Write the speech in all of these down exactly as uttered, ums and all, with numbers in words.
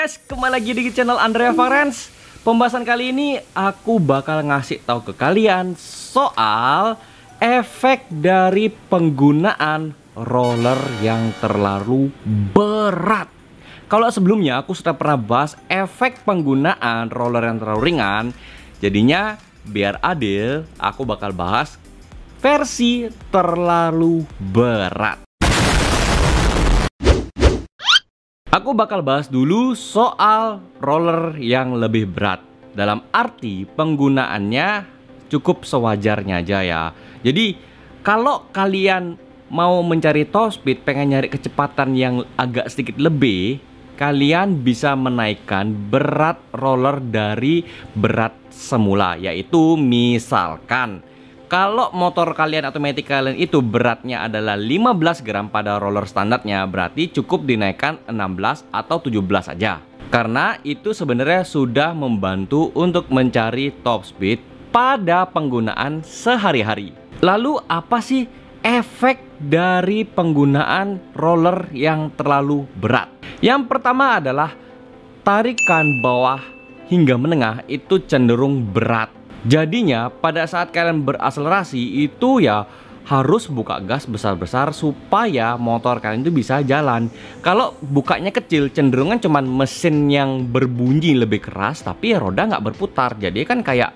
guys, kembali lagi di channel Andrea Farens. Pembahasan kali ini aku bakal ngasih tahu ke kalian soal efek dari penggunaan roller yang terlalu berat. Kalau sebelumnya aku sudah pernah bahas efek penggunaan roller yang terlalu ringan, jadinya biar adil aku bakal bahas versi terlalu berat. Aku bakal bahas dulu soal roller yang lebih berat. Dalam arti penggunaannya cukup sewajarnya aja ya. Jadi kalau kalian mau mencari top speed, pengen nyari kecepatan yang agak sedikit lebih, kalian bisa menaikkan berat roller dari berat semula. Yaitu misalkan kalau motor kalian atau matic kalian itu beratnya adalah lima belas gram pada roller standarnya, berarti cukup dinaikkan enam belas atau tujuh belas saja. Karena itu sebenarnya sudah membantu untuk mencari top speed pada penggunaan sehari-hari. Lalu apa sih efek dari penggunaan roller yang terlalu berat? Yang pertama adalah tarikan bawah hingga menengah itu cenderung berat. Jadinya pada saat kalian berakselerasi itu ya harus buka gas besar-besar supaya motor kalian itu bisa jalan. Kalau bukanya kecil, cenderungan cuman mesin yang berbunyi lebih keras tapi ya roda nggak berputar. Jadi kan kayak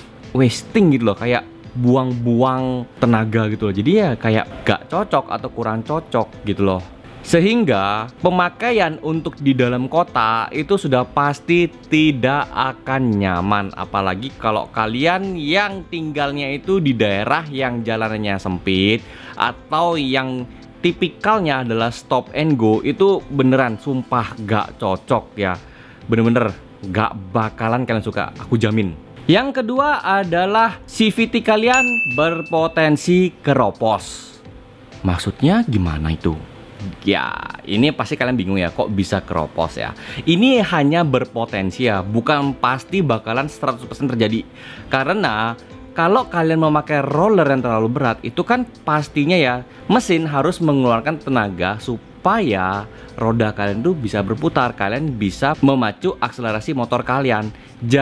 wasting gitu loh, kayak buang-buang tenaga gitu loh. Jadi ya kayak gak cocok atau kurang cocok gitu loh. Sehingga pemakaian untuk di dalam kota itu sudah pasti tidak akan nyaman. Apalagi kalau kalian yang tinggalnya itu di daerah yang jalanannya sempit atau yang tipikalnya adalah stop and go, itu beneran sumpah gak cocok ya. Bener-bener gak bakalan kalian suka, aku jamin. Yang kedua adalah C V T kalian berpotensi keropos. Maksudnya gimana itu? Ya, ini pasti kalian bingung ya, kok bisa keropos ya. Ini hanya berpotensi ya, bukan pasti bakalan seratus persen terjadi. Karena kalau kalian memakai roller yang terlalu berat, itu kan pastinya ya mesin harus mengeluarkan tenaga supaya roda kalian tuh bisa berputar, kalian bisa memacu akselerasi motor kalian.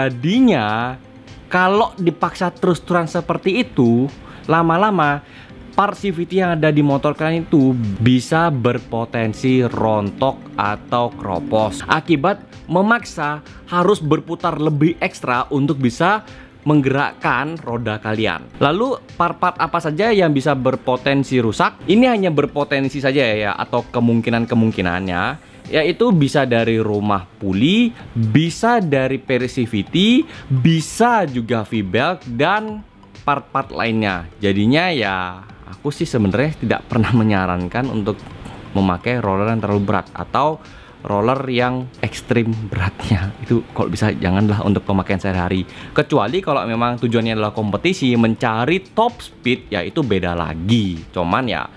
Jadinya kalau dipaksa terus-terusan seperti itu, lama-lama part C V T yang ada di motor kalian itu bisa berpotensi rontok atau keropos akibat memaksa harus berputar lebih ekstra untuk bisa menggerakkan roda kalian. Lalu part-part apa saja yang bisa berpotensi rusak? Ini hanya berpotensi saja ya, atau kemungkinan-kemungkinannya, yaitu bisa dari rumah puli, bisa dari peri C V T, bisa juga V-belt dan part-part lainnya. Jadinya ya aku sih sebenarnya tidak pernah menyarankan untuk memakai roller yang terlalu berat atau roller yang ekstrim beratnya. Itu kalau bisa janganlah untuk pemakaian sehari-hari. Kecuali kalau memang tujuannya adalah kompetisi, mencari top speed, ya itu beda lagi. Cuman ya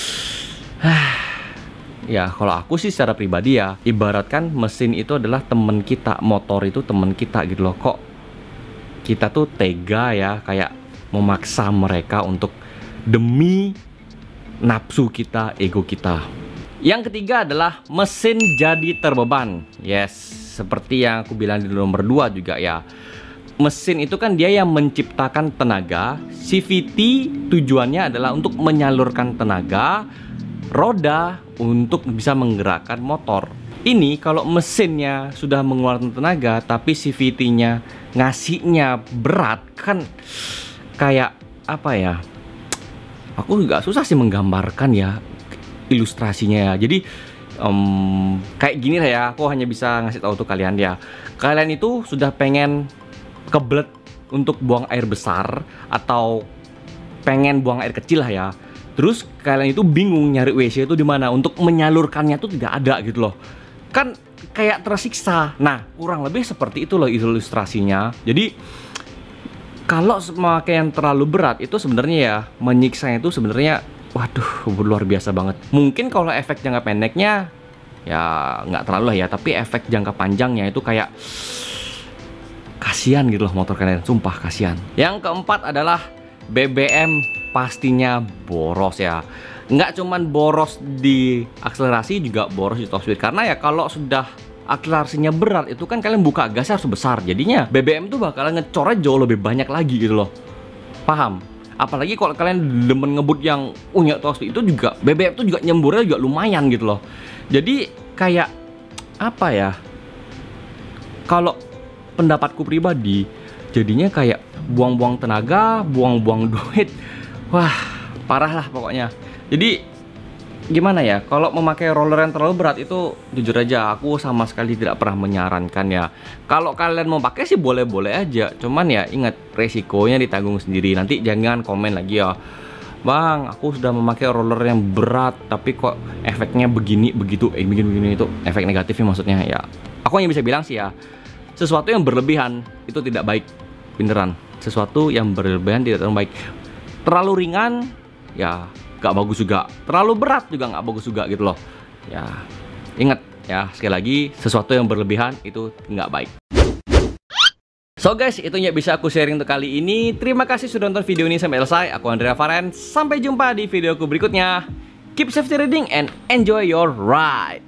ya kalau aku sih secara pribadi ya, ibaratkan mesin itu adalah teman kita, motor itu teman kita gitu loh. Kok kita tuh tega ya kayak memaksa mereka untuk demi nafsu kita, ego kita. Yang ketiga adalah mesin jadi terbeban. Yes, seperti yang aku bilang di nomor dua juga ya. Mesin itu kan dia yang menciptakan tenaga. C V T tujuannya adalah untuk menyalurkan tenaga, roda untuk bisa menggerakkan motor. Ini kalau mesinnya sudah mengeluarkan tenaga tapi C V T-nya ngasihnya berat, kan kayak apa ya? Aku nggak susah sih menggambarkan ya ilustrasinya ya. Jadi um, kayak gini lah ya. Aku hanya bisa ngasih tahu tuh kalian ya. Kalian itu sudah pengen kebelet untuk buang air besar atau pengen buang air kecil lah ya. Terus kalian itu bingung nyari W C itu di mana untuk menyalurkannya tuh tidak ada gitu loh. Kan kayak tersiksa. Nah, kurang lebih seperti itu loh ilustrasinya. Jadi kalau pemakaian terlalu berat itu sebenarnya ya menyiksanya itu sebenarnya waduh luar biasa banget. Mungkin kalau efek jangka pendeknya ya nggak terlalu lah ya, tapi efek jangka panjangnya itu kayak kasihan gitu loh motor kalian, sumpah kasihan. Yang keempat adalah B B M pastinya boros ya. Nggak cuman boros di akselerasi, juga boros di top speed. Karena ya kalau sudah akselerasinya berat, itu kan kalian buka gasnya harus besar. Jadinya B B M tuh bakalan ngecornya jauh lebih banyak lagi gitu loh. Paham? Apalagi kalau kalian demen ngebut yang punya tos itu juga B B M tuh juga nyemburnya juga lumayan gitu loh. Jadi kayak apa ya? Kalau pendapatku pribadi, jadinya kayak buang-buang tenaga, buang-buang duit. Wah, parah lah pokoknya. Jadi gimana ya, kalau memakai roller yang terlalu berat itu jujur aja aku sama sekali tidak pernah menyarankan ya. Kalau kalian mau pakai sih boleh-boleh aja, cuman ya ingat resikonya ditanggung sendiri. Nanti jangan komen lagi ya, bang aku sudah memakai roller yang berat tapi kok efeknya begini begitu, eh begini-begini, itu efek negatifnya maksudnya ya. Aku hanya bisa bilang sih ya, sesuatu yang berlebihan itu tidak baik, beneran. Sesuatu yang berlebihan tidak terlalu baik. Terlalu ringan ya gak bagus juga, terlalu berat juga gak bagus juga gitu loh ya. Ingat ya, sekali lagi, sesuatu yang berlebihan itu nggak baik. So guys, itu yang bisa aku sharing untuk kali ini. Terima kasih sudah nonton video ini sampai selesai. Aku Andrea Faren, sampai jumpa di videoku berikutnya. Keep safety riding and enjoy your ride.